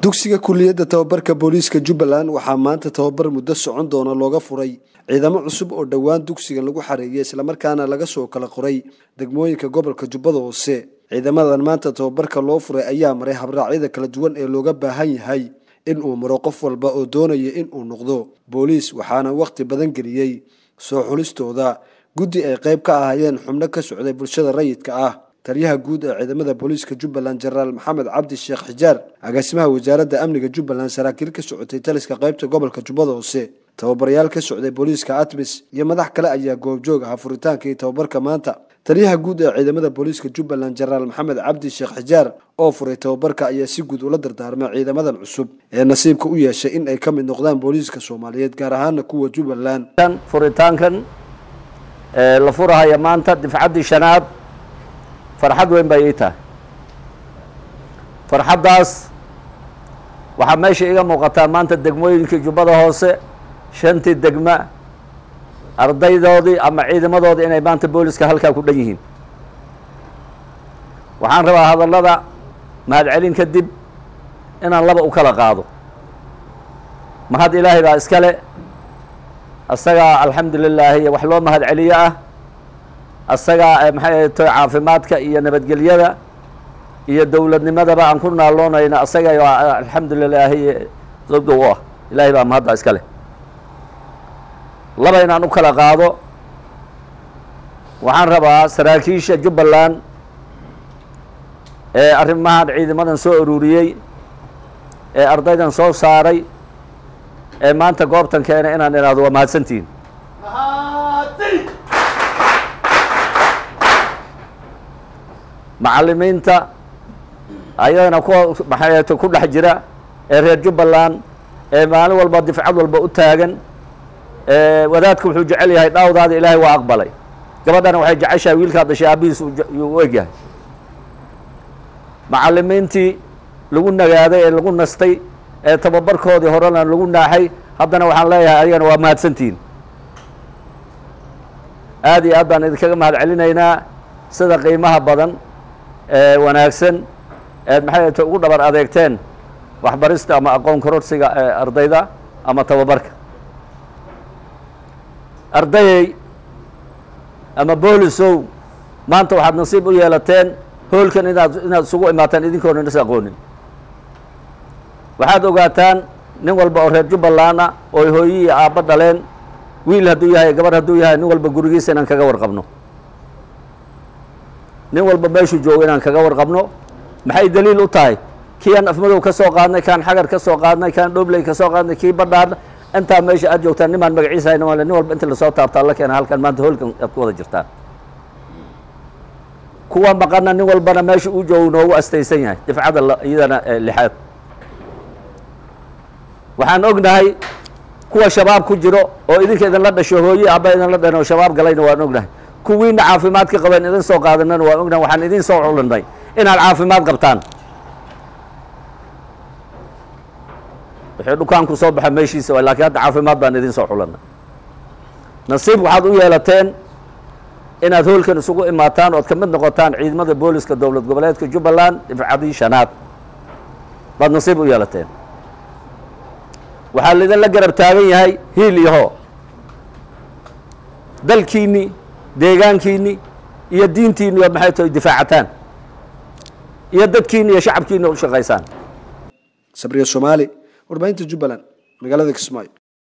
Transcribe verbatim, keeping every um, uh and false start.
dugsiga kulliyadda tababarka booliiska Jubbaland waxaa maanta tababar muddo socon doona looga furay ciidamo cusub oo dhawaan dugsiga lagu xareeyay isla markaana laga soo kala qoray degmooyinka gobolka Jubbada Hoose. ciidamadan maanta tababarka loo furay ayaa maray habraacyada kala duwan ee looga baahan yahay in uu maro qof walba oo doonaya in uu noqdo booliis, waxaana waqti badan geliyay soo xulistooda guddi ay qayb ka ahaayeen xubno ka socday bulshada rayidka ah. taliyaha guud ee ciidamada booliiska Jubbaland General Maxamed Cabdi Sheekh Xijaar, agaasimaha wasaaradda amniga Jubbaland, saraakiil ka socotay taliska qaybta gobolka Jubbada Hoose, tababarayaal ka socday booliiska Atmis iyo madax kale ayaa goobjoog ah furitaanka iyo tababarka maanta. taliyaha guud ee ciidamada booliiska Jubbaland General Maxamed Cabdi Sheekh Xijaar oo furay tababarka ayaa si guud ula dardaarmay ciidamadan cusub ee nasiibka u yeeshay in ay ka mid noqdaan booliiska Soomaaliyeed gaar ahaan kuwa Jubbaland. furitaankan ee la furayo maanta difcadii shanaad farxad weyn bay ita farxadaas waxa meesha iga muuqata maanta degmooyinka Jubbada Hoose shantii degma ardaydoodii ama ciidamadoodii inay maanta booliska halka ku dhan yihiin. waxaan rabaa hadallada mahad celin kadib inaan laba u kala qaado. mahad ilaahay baa iska leh, asaga alxamdulillah wax loo mahad celiyo ah, asaga maxay tahay caafimaadka iyo nabadgelyada iyo dawladnimada baan ku naaloonayna, asaga alxamdulillah sababta waa ilaahay baa mahad iska leh. laba inaan u kala qaado. waxaan rabaa saraakiisha Jubbaland ee arrimahan ciidamadan soo ururiyay ee ardaydan soo saaray ee maanta goobtan keenay inaan iraado waa mahadsantiin. macallimiinta ayadana ku maxay ku dhex jira ee reer Jubbaland ee maalin walba difcad walba u taagan. ee wadaadku wuxuu jecel yahay dhaawdaada ilaahay waa aqbalay, gabadhana waxay jeceshahay wiilka dhashay aabihiis uu eegyahay. macallimiintii lagu nagaaday ee lagu nastay ee tababarkoodii horena lagu naaxay, haddana waxaan leeyahay ayagana waa mahadsantiin. aad iyo aad baan idinkaga mahad celinaynaa sida qiimaha badan ee wanaagsan ee maxay tahay ugu dhabar adeegteen waxbarista ama aqoon kororsiga ee ardayda ama tababarka. ardayay ama boolisow maanta waxaad nasiib u yeelateen hoolkan inaad inaad isugu imaataan idinkoona is aqoonin. waxaad ogaataan nin walba oo reer Jubbaland ah oo hooyo iyo aabba dhaleen, wiil hadduu yahay gabar hadduu yahay, nin walba gurigiisa inaan kaga warqabno, nin walba meeshuu joogo inaan kaga warqabno. maxay daliil u tahay? kii aan afmadow ka soo qaadnay, kaan xagar ka soo qaadnay, kaan dhobley ka soo qaadnay, kii badhaadh intaa meesha aad joogtaan nimaan magaciisa hayna wala nin walba inta la soo taabtaa la keena halkan maanta hoolkan aad ku wada jirtaan. kuwa maqana nin walbana meesha uu joogo noogu astaysan yahay difcada iyadana lixaad. waxaan ognahay kuwa shabaab ku jiro oo idinka idin la dhasho hooyo aabba idin la dhano shabaab galayna waan ognahay. kuwiina caafimaadka qabeen idin soo qaadanana waan ognahay. waxaan idin soo xulanay inaad caafimaad qabtaan. wixii dhukaanku soo baxa meeshiisa waa, laakiin hadda caafimaad baan idin soo xulanay. nasiib waxaad u yeelateen inaad hoolkan isugu imaataan ood ka mid noqotaan ciidamada booliska dowlad goboleedka Jubbaland difcadii shanaad baad nasiib u yeelateen. waxaa lidin la garab taagan yahay hiil iyo hoo. dalkiinni, deegaankiinni iyo diintiinni oo maxay tahay difaacataan iyo dadkiinni iyo shacabkiinni u shaqaysaan. Sabriya Soomaali, warbaahinta Jubbaland, magaalada Kismaayo.